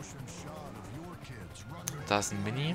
Da ist ein Mini.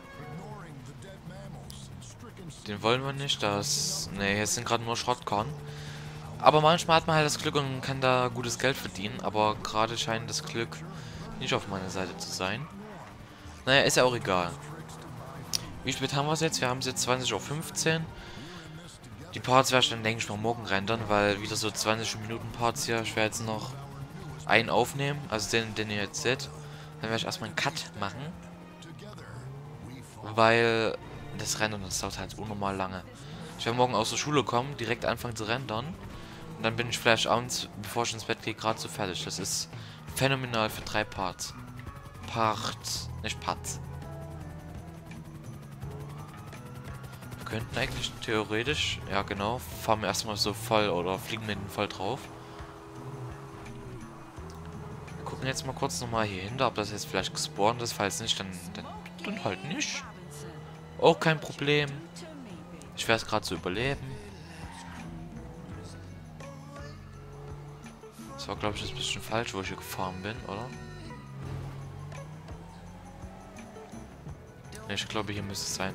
Den wollen wir nicht. Ne, hier sind gerade nur Schrottkorn. Aber manchmal hat man halt das Glück und kann da gutes Geld verdienen. Aber gerade scheint das Glück nicht auf meiner Seite zu sein. Naja, ist ja auch egal. Wie spät haben wir es jetzt? Wir haben es jetzt 20:15 Uhr. Die Parts werde ich dann, denke ich mal, morgen rendern, weil wieder so 20 Minuten Parts hier. Ich werde jetzt noch einen aufnehmen, also den ihr jetzt seht. Dann werde ich erstmal einen Cut machen. Weil das Rendern, das dauert halt unnormal lange. Ich werde morgen aus der Schule kommen, direkt anfangen zu rendern. Und dann bin ich vielleicht abends, bevor ich ins Bett gehe, gerade so fertig. Das ist phänomenal für 3 Parts. Nicht Parts. Wir könnten eigentlich theoretisch, ja genau, fahren wir erstmal so voll oder fliegen mit voll drauf. Wir gucken jetzt mal kurz nochmal hier hinter, ob das jetzt vielleicht gespawnt ist. Falls nicht, dann halt nicht. Auch kein Problem. Ich werde es gerade so überleben. Das war, glaube ich, ein bisschen falsch, wo ich hier gefahren bin, oder? Ne, ich glaube, hier müsste es sein.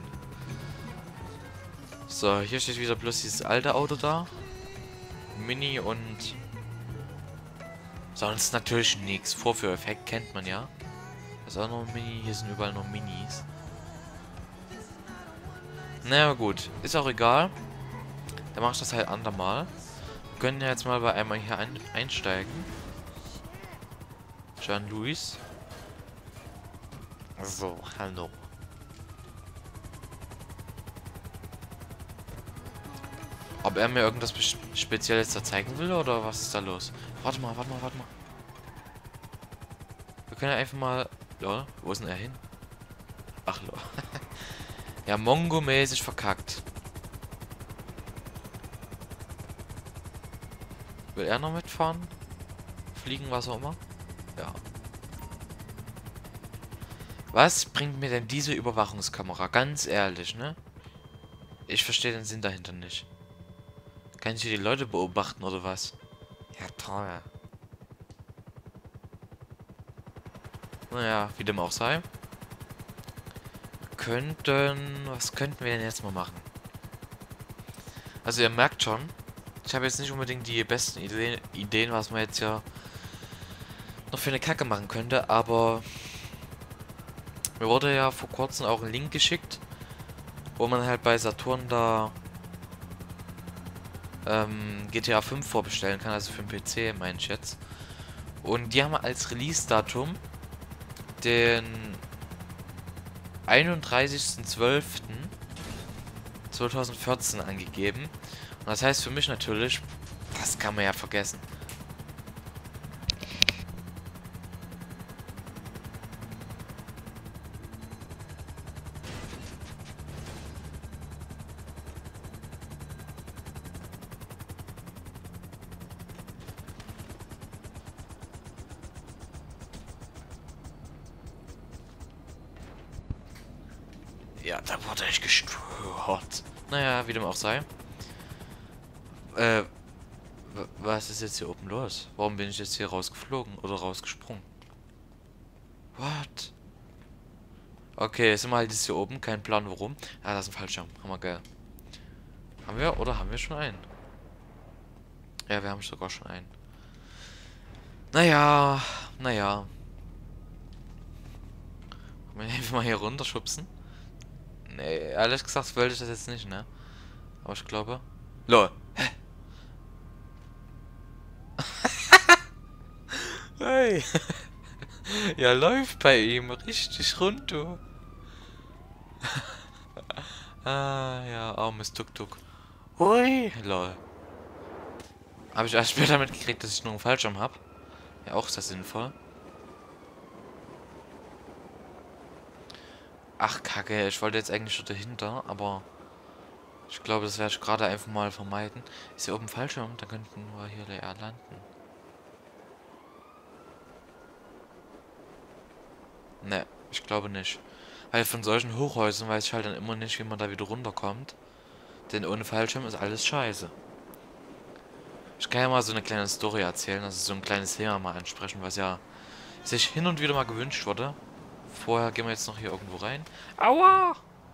So, hier steht wieder bloß dieses alte Auto da. Mini und sonst natürlich nichts. Vorführeffekt kennt man ja. Das ist auch noch ein Mini. Hier sind überall noch Minis. Naja, gut. Ist auch egal. Dann mach ich das halt andermal. Wir können ja jetzt mal bei einmal hier einsteigen. Jean-Louis. So, hallo. Ob er mir irgendwas Spezielles da zeigen will oder was ist da los? Warte mal. Wir können ja einfach mal... Lol, wo ist denn er hin? Ach, lol. Ja, Mongo-mäßig verkackt. Will er noch mitfahren? Fliegen, was auch immer? Ja. Was bringt mir denn diese Überwachungskamera? Ganz ehrlich, ne? Ich verstehe den Sinn dahinter nicht. Kann ich hier die Leute beobachten oder was? Ja, toll. Naja, wie dem auch sei. Was könnten wir denn jetzt mal machen? Also ihr merkt schon, ich habe jetzt nicht unbedingt die besten Ideen, was man jetzt ja noch für eine Kacke machen könnte, aber mir wurde ja vor kurzem auch ein Link geschickt, wo man halt bei Saturn da GTA 5 vorbestellen kann, also für den PC, meine ich jetzt. Und die haben als Release-Datum den 31.12.2014 angegeben. Und das heißt für mich natürlich, das kann man ja vergessen. Ja, da wurde ich gestört. Naja, wie dem auch sei. Was ist jetzt hier oben los? Warum bin ich jetzt hier rausgeflogen oder rausgesprungen? What? Okay, jetzt sind wir halt jetzt hier oben. Kein Plan warum. Ah, das ist ein Fallschirm. Hammergeil. Haben wir oder haben wir schon einen? Ja, wir haben sogar schon einen. Naja. Wollen wir einfach mal hier runterschubsen? Nee, ehrlich gesagt wollte ich das jetzt nicht, ne? Aber ich glaube... LOL. Hä? Hey. Ja, läuft bei ihm richtig rund, du. Ah, ja, armes Tuk-Tuk. Hui. Lol. Habe ich erst später mitgekriegt, dass ich nur einen Fallschirm habe. Ja, auch ist das sinnvoll. Ach, Kacke, ich wollte jetzt eigentlich schon dahinter, aber ich glaube, das werde ich gerade einfach mal vermeiden. Ist hier oben Fallschirm? Dann könnten wir hier leer landen. Ne, ich glaube nicht. Weil von solchen Hochhäusern weiß ich halt dann immer nicht, wie man da wieder runterkommt. Denn ohne Fallschirm ist alles scheiße. Ich kann ja mal so eine kleine Story erzählen, also so ein kleines Thema mal ansprechen, was ja sich hin und wieder mal gewünscht wurde. Vorher gehen wir jetzt noch hier irgendwo rein. Aua!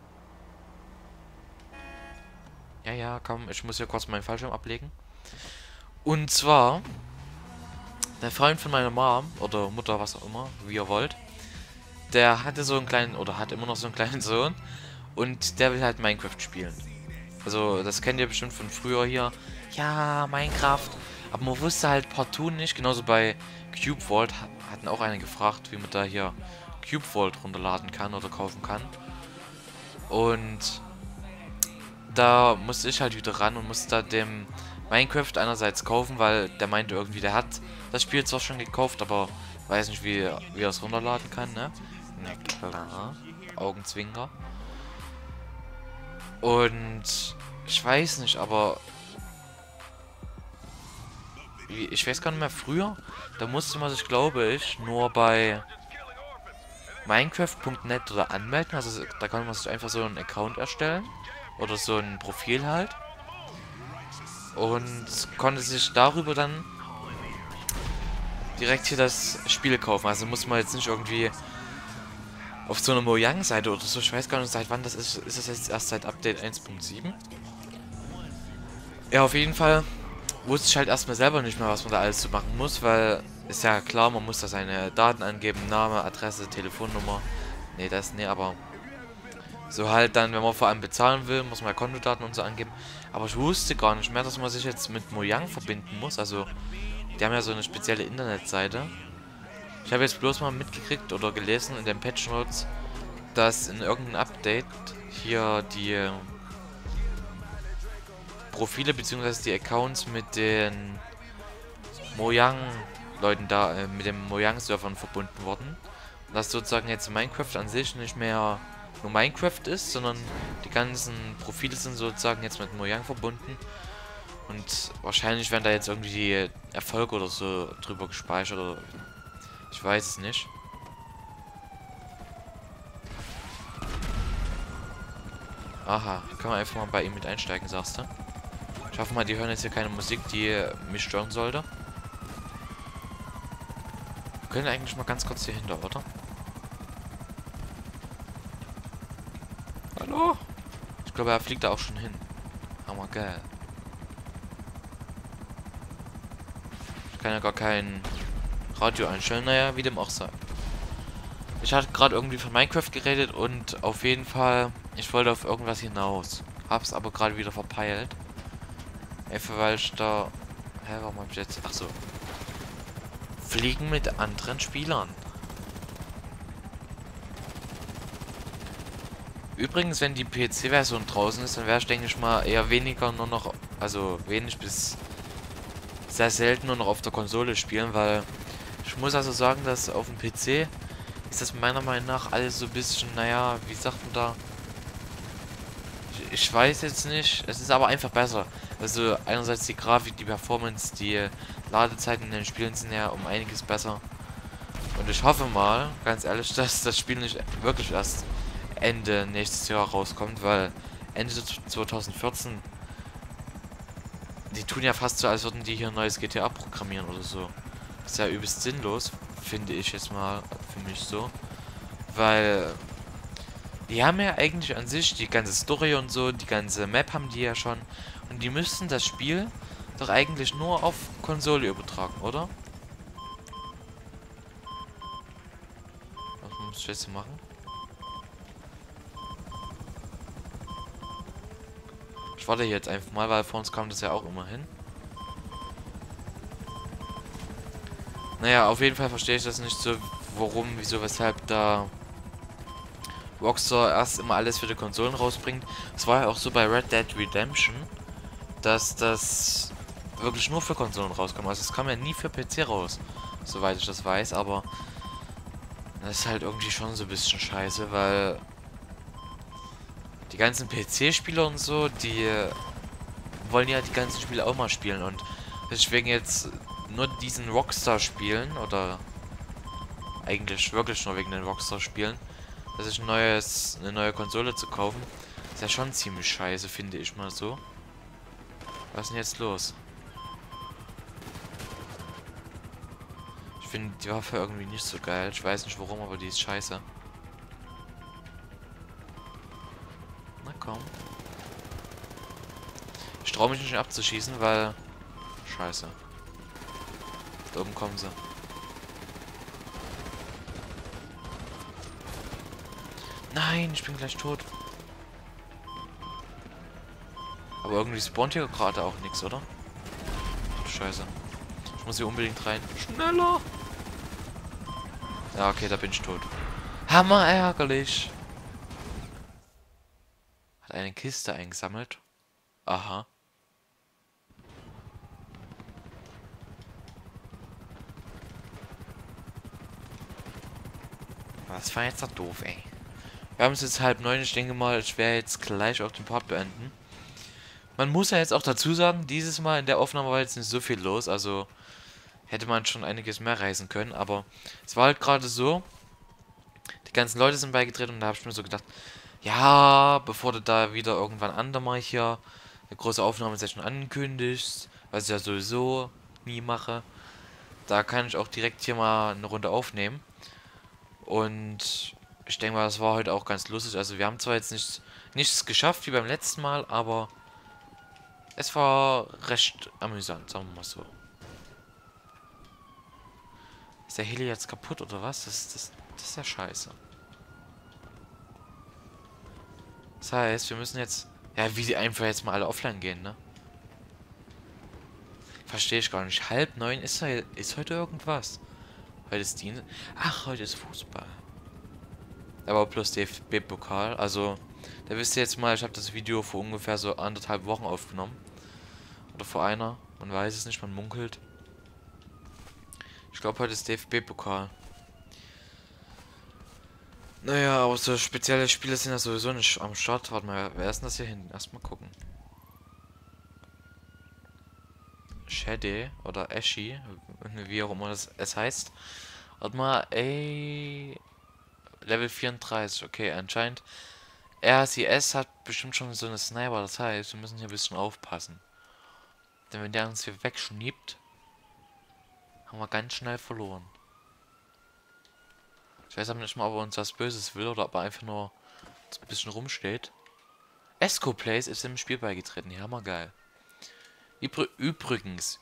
Ja, ja, komm, ich muss hier kurz meinen Fallschirm ablegen. Und zwar, der Freund von meiner Mom, oder Mutter, was auch immer, wie ihr wollt, der hatte so einen kleinen, oder hat immer noch so einen kleinen Sohn. Und der will halt Minecraft spielen. Also, das kennt ihr bestimmt von früher hier. Ja, Minecraft. Aber man wusste halt partout nicht. Genauso bei Cube Vault hatten auch eine gefragt, wie man da hier Cube Vault runterladen kann oder kaufen kann. Und da musste ich halt wieder ran und musste da dem Minecraft einerseits kaufen, weil der meinte irgendwie, der hat das Spiel zwar schon gekauft, aber weiß nicht, wie er es runterladen kann, ne? Na klar. Augenzwinker. Und ich weiß nicht, aber ich weiß gar nicht mehr, früher, da musste man sich, glaube ich, nur bei Minecraft.net oder anmelden. Also da kann man sich einfach so einen Account erstellen. Oder so ein Profil halt. Und konnte sich darüber dann direkt hier das Spiel kaufen. Also muss man jetzt nicht irgendwie auf so einer Mojang-Seite oder so. Ich weiß gar nicht, seit wann das ist. Ist das jetzt erst seit Update 1.7? Ja, auf jeden Fall wusste ich halt erstmal selber nicht mehr, was man da alles so machen muss, weil ist ja klar, man muss da seine Daten angeben, Name, Adresse, Telefonnummer. Nee, aber so halt dann, wenn man vor allem bezahlen will, muss man ja Kontodaten und so angeben. Aber ich wusste gar nicht mehr, dass man sich jetzt mit Mojang verbinden muss. Also, die haben ja so eine spezielle Internetseite. Ich habe jetzt bloß mal mitgekriegt oder gelesen in den Patch Notes, dass in irgendeinem Update hier die Profile bzw. die Accounts mit den Mojang-Leuten da, mit den Mojang-Servern verbunden wurden. Und dass sozusagen jetzt Minecraft an sich nicht mehr nur Minecraft ist, sondern die ganzen Profile sind sozusagen jetzt mit Mojang verbunden. Und wahrscheinlich werden da jetzt irgendwie die Erfolge oder so drüber gespeichert oder ich weiß es nicht. Aha, können wir einfach mal bei ihm mit einsteigen, sagst du? Ich hoffe mal, die hören jetzt hier keine Musik, die mich stören sollte. Wir können eigentlich mal ganz kurz hier hinter, oder? Hallo? Ich glaube, er fliegt da auch schon hin. Aber geil. Ich kann ja gar kein Radio einstellen. Naja, wie dem auch sei. Ich hatte gerade irgendwie von Minecraft geredet und auf jeden Fall, ich wollte auf irgendwas hinaus. Hab's aber gerade wieder verpeilt. Einfach weil ich da... Hä, warum hab ich jetzt... Ach so. Fliegen mit anderen Spielern. Übrigens, wenn die PC-Version draußen ist, dann wäre ich, denke ich mal, eher weniger nur noch... Also wenig bis sehr selten nur noch auf der Konsole spielen, weil... Ich muss also sagen, dass auf dem PC ist das meiner Meinung nach alles so ein bisschen, naja, wie sagt man da? Ich weiß jetzt nicht, es ist aber einfach besser. Also einerseits die Grafik, die Performance, die Ladezeiten in den Spielen sind ja um einiges besser. Und ich hoffe mal, ganz ehrlich, dass das Spiel nicht wirklich erst Ende nächstes Jahr rauskommt, weil Ende 2014, die tun ja fast so, als würden die hier ein neues GTA programmieren oder so. Das ist ja übelst sinnlos, finde ich jetzt mal für mich so. Weil die haben ja eigentlich an sich die ganze Story und so, die ganze Map haben die ja schon. Und die müssten das Spiel doch eigentlich nur auf Konsole übertragen, oder? Was muss ich jetzt machen? Ich warte hier jetzt einfach mal, weil vor uns kam das ja auch immer hin. Naja, auf jeden Fall verstehe ich das nicht so, warum, wieso, weshalb da Rockstar erst immer alles für die Konsolen rausbringt. Es war ja auch so bei Red Dead Redemption, dass das wirklich nur für Konsolen rauskam. Also es kam ja nie für PC raus, soweit ich das weiß, aber das ist halt irgendwie schon so ein bisschen scheiße, weil die ganzen PC-Spieler und so, die wollen ja die ganzen Spiele auch mal spielen und deswegen jetzt nur diesen Rockstar spielen oder eigentlich wirklich nur wegen den Rockstar spielen, dass ich eine neue Konsole zu kaufen, ist ja schon ziemlich scheiße, finde ich mal so. Was ist denn jetzt los? finde die Waffe irgendwie nicht so geil. Ich weiß nicht warum, aber die ist scheiße. Na komm. Ich traue mich nicht abzuschießen, weil... Scheiße. Da oben kommen sie. Nein, ich bin gleich tot. Aber irgendwie spawnt hier gerade auch nichts, oder? Ach, Scheiße. Ich muss hier unbedingt rein. Schneller! Ja, okay, da bin ich tot. Hammer ärgerlich. Hat eine Kiste eingesammelt. Aha. Das war jetzt doch doof, ey. Wir haben es jetzt 8:30. Ich denke mal, ich werde jetzt gleich auch den Part beenden. Man muss ja jetzt auch dazu sagen, dieses Mal in der Aufnahme war jetzt nicht so viel los. Also hätte man schon einiges mehr reisen können. Aber es war halt gerade so, die ganzen Leute sind beigetreten und da habe ich mir so gedacht, ja, bevor du da wieder irgendwann andermal hier eine große Aufnahmesession ankündigst, was ich ja sowieso nie mache, da kann ich auch direkt hier mal eine Runde aufnehmen. Und ich denke mal, das war heute auch ganz lustig. Also wir haben zwar jetzt nichts geschafft wie beim letzten Mal, aber es war recht amüsant, sagen wir mal so. Ist der Heli jetzt kaputt oder was? Das ist ja scheiße. Das heißt, wir müssen jetzt... Ja, wie die einfach jetzt mal alle offline gehen, ne? Verstehe ich gar nicht. 8:30 ist heute irgendwas. Heute ist Dienstag. Ach, heute ist Fußball. Aber plus DFB-Pokal. Also, da wisst ihr jetzt mal, ich habe das Video vor ungefähr so 1,5 Wochen aufgenommen. Oder vor einer. Man weiß es nicht, man munkelt. Ich glaube, heute ist DFB-Pokal. Naja, aber so spezielle Spiele sind ja sowieso nicht am Start. Warte mal, wer ist denn das hier hinten? Erstmal gucken. Shady oder Ashi, wie auch immer es heißt. Warte mal, ey. Level 34, okay, anscheinend. RCS hat bestimmt schon so eine Sniper, das heißt, wir müssen hier ein bisschen aufpassen. Denn wenn der uns hier wegschniebt, haben wir ganz schnell verloren. Ich weiß aber nicht mal, ob er uns was Böses will oder ob er einfach nur ein bisschen rumsteht. Esco Plays ist im Spiel beigetreten, ja, hammergeil. Übrigens,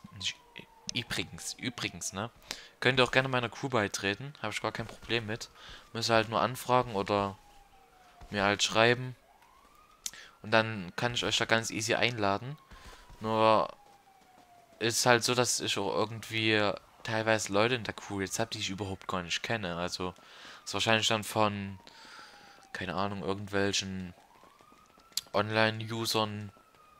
ne? Könnt ihr auch gerne meiner Crew beitreten, habe ich gar kein Problem mit. Müsst ihr halt nur anfragen oder mir halt schreiben. Und dann kann ich euch da ganz easy einladen. Nur ist halt so, dass ich auch irgendwie teilweise Leute in der Crew jetzt habe, die ich überhaupt gar nicht kenne. Also ist wahrscheinlich dann von, keine Ahnung, irgendwelchen Online-Usern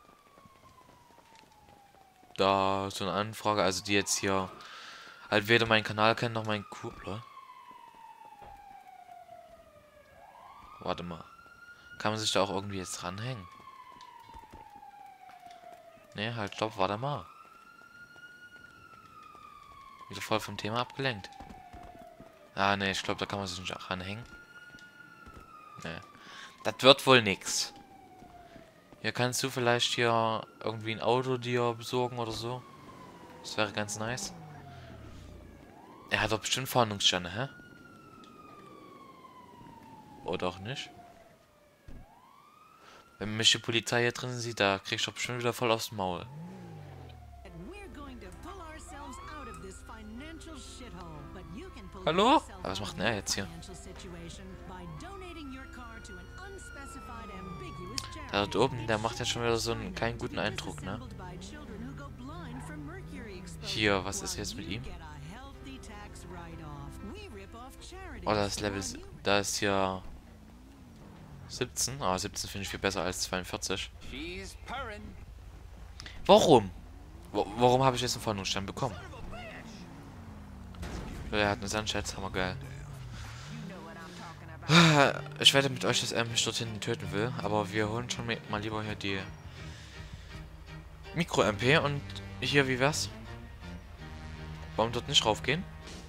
da so eine Anfrage, also die jetzt hier halt weder meinen Kanal kennen noch meinen Crew. Warte mal. Kann man sich da auch irgendwie jetzt dranhängen? Ne, halt, stopp, warte mal. Wieder voll vom Thema abgelenkt. Ah, ne, ich glaube, da kann man sich nicht auch ranhängen. Ne. Das wird wohl nix. Hier kannst du vielleicht hier irgendwie ein Auto dir besorgen oder so. Das wäre ganz nice. Er hat doch bestimmt Fahndungssterne, hä? Oder auch nicht? Wenn mich die Polizei hier drin sieht, da krieg ich doch bestimmt wieder voll aufs Maul. Hallo? Aber was macht denn er jetzt hier? Da dort oben, der macht ja schon wieder so einen keinen guten Eindruck, ne? Hier, was ist jetzt mit ihm? Oh, das ist Level... Da ist hier... 17? Ah, 17 finde ich viel besser als 42. Warum? Warum habe ich jetzt einen Fahndungsstern bekommen? Er hat eine Sandschätze, hammergeil. Ich werde mit euch, dass er mich dorthin töten will, aber wir holen schon mal lieber hier die Mikro-MP und hier, wie wär's? Warum dort nicht raufgehen?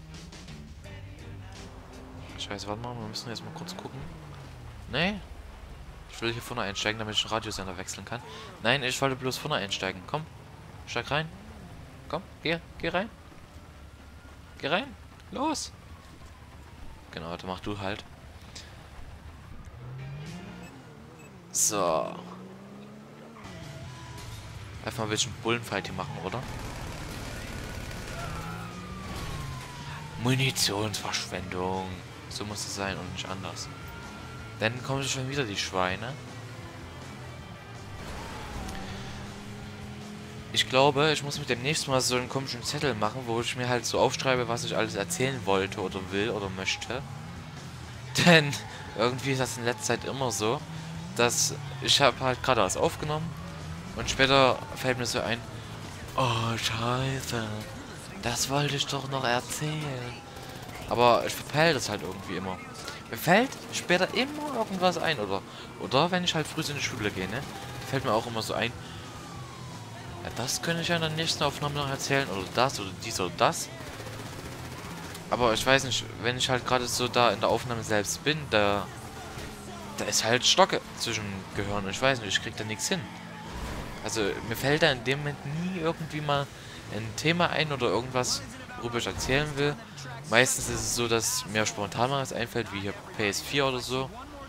Scheiße, warte mal, wir müssen jetzt mal kurz gucken. Nee. Ich will hier vorne einsteigen, damit ich den Radiosender wechseln kann. Nein, ich wollte bloß vorne einsteigen. Komm, steig rein. Komm, geh rein. Geh rein. Los! Genau, dann mach du halt. So. Einfach mal ein bisschen Bullenfight hier machen, oder? Munitionsverschwendung. So muss es sein und nicht anders. Dann kommen schon wieder die Schweine. Ich glaube, ich muss mit dem nächsten Mal so einen komischen Zettel machen, wo ich mir halt so aufschreibe, was ich alles erzählen wollte oder will oder möchte. Denn irgendwie ist das in letzter Zeit immer so, dass ich habe halt gerade was aufgenommen und später fällt mir so ein, oh Scheiße, das wollte ich doch noch erzählen. Aber ich verpeile das halt irgendwie immer. Mir fällt später immer irgendwas ein, oder wenn ich halt früh in die Schule gehe, ne, fällt mir auch immer so ein, ja, das könnte ich ja in der nächsten Aufnahme noch erzählen, oder das, oder dies, oder das. Aber ich weiß nicht, wenn ich halt gerade so da in der Aufnahme selbst bin, da ist halt Stocke zwischen Gehirn und ich weiß nicht, ich krieg da nichts hin. Also mir fällt da in dem Moment nie irgendwie mal ein Thema ein oder irgendwas, worüber ich erzählen will. Meistens ist es so, dass mir spontan mal was einfällt, wie hier PS4 oder so.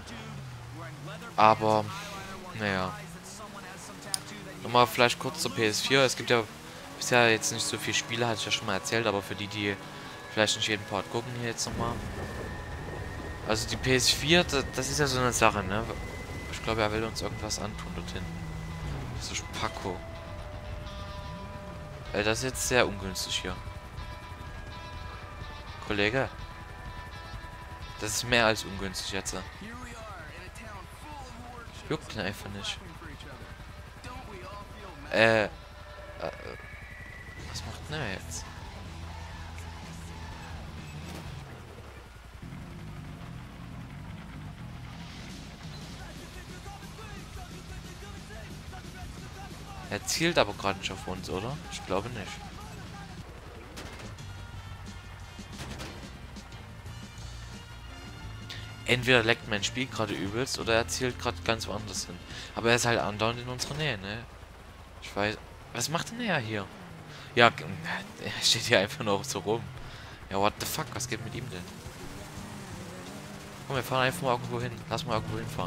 Aber, naja. Nochmal vielleicht kurz zur PS4. Es gibt ja bisher jetzt nicht so viele Spiele, hatte ich ja schon mal erzählt, aber für die, die vielleicht nicht jeden Part gucken, hier jetzt nochmal. Also die PS4, das ist ja so eine Sache, ne? Ich glaube, er will uns irgendwas antun dort hinten. Das ist Paco. Das ist jetzt sehr ungünstig hier. Kollege. Das ist mehr als ungünstig jetzt. Juckt ihn einfach nicht. Was macht denn er jetzt? Er zielt aber gerade nicht auf uns, oder? Ich glaube nicht. Entweder leckt mein Spiel gerade übelst oder er zielt gerade ganz woanders hin. Aber er ist halt andauernd in unserer Nähe, ne? Ich weiß... Was macht denn er hier? Ja, er steht hier einfach nur so rum. Ja, what the fuck? Was geht mit ihm denn? Komm, wir fahren einfach mal irgendwo hin. Lass mal irgendwo hinfahren.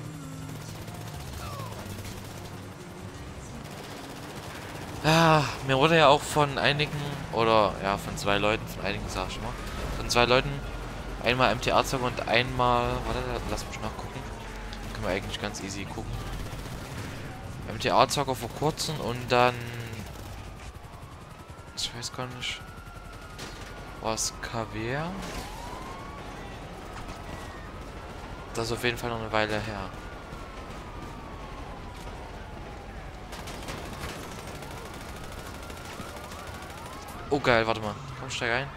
Ah, mir wurde ja auch von einigen, oder ja, von zwei Leuten, von einigen sag ich mal, von zwei Leuten, einmal MTA-Zocker und einmal, warte, lass mich nachgucken. Können wir eigentlich ganz easy gucken. MTA-Zocker vor kurzem und dann, ich weiß gar nicht, was KW? Das ist auf jeden Fall noch eine Weile her. Oh geil, warte mal. Komm, steig ein.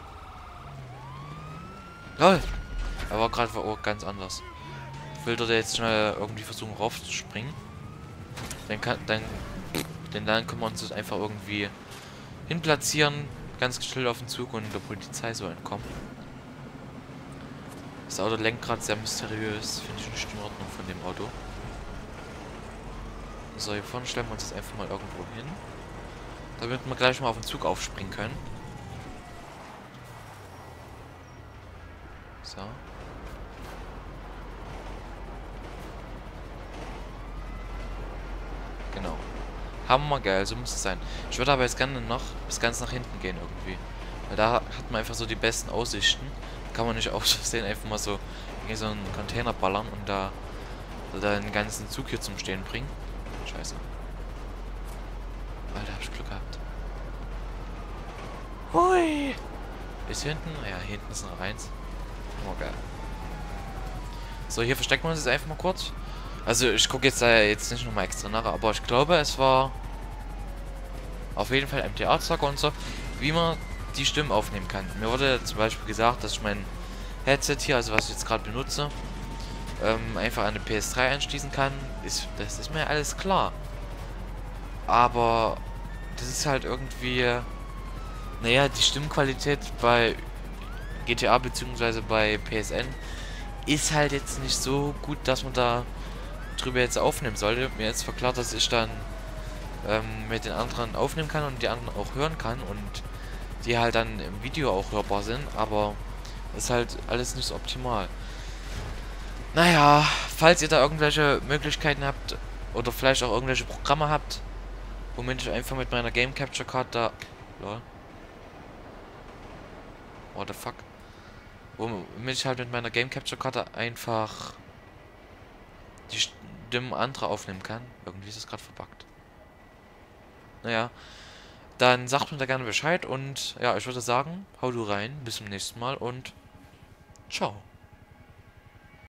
LOL! Er war gerade ganz anders. Will der jetzt schnell irgendwie versuchen raufzuspringen. Dann können wir uns das einfach irgendwie hinplatzieren. Ganz still auf den Zug und der Polizei so entkommen. Das Auto lenkt gerade sehr mysteriös. Finde ich nicht in Ordnung von dem Auto. So, hier vorne stellen wir uns jetzt einfach mal irgendwo hin. Damit wir gleich mal auf den Zug aufspringen können. So. Genau. Hammergeil, so muss es sein. Ich würde aber jetzt gerne noch bis ganz nach hinten gehen irgendwie. Weil da hat man einfach so die besten Aussichten. Da kann man nicht aussehen, einfach mal so in so einen Container ballern und da den ganzen Zug hier zum Stehen bringen. Scheiße. Alter, hab ich Glück gehabt. Hui! Ist hier hinten? Ja, hier hinten ist noch eins. Oh, geil. So, hier verstecken wir uns jetzt einfach mal kurz. Also, ich gucke jetzt da jetzt nicht nochmal extra nach, aber ich glaube, es war auf jeden Fall MTA-Zocker und so, wie man die Stimmen aufnehmen kann. Mir wurde zum Beispiel gesagt, dass ich mein Headset hier, also was ich jetzt gerade benutze, einfach an eine PS3 anschließen kann. Das ist mir alles klar. Aber das ist halt irgendwie, naja, die Stimmqualität bei GTA bzw. bei PSN ist halt jetzt nicht so gut, dass man da drüber jetzt aufnehmen sollte. Mir ist verklärt, dass ich dann mit den anderen aufnehmen kann und die anderen auch hören kann. Und die halt dann im Video auch hörbar sind, aber ist halt alles nicht so optimal. Naja, falls ihr da irgendwelche Möglichkeiten habt oder vielleicht auch irgendwelche Programme habt, womit ich einfach mit meiner Game Capture Card da... Lol. What the fuck? Womit ich halt mit meiner Game Capture Karte einfach die Stimmen anderer aufnehmen kann. Irgendwie ist es gerade verbuggt. Naja, dann sagt mir da gerne Bescheid und ja, ich würde sagen, hau du rein, bis zum nächsten Mal und ciao.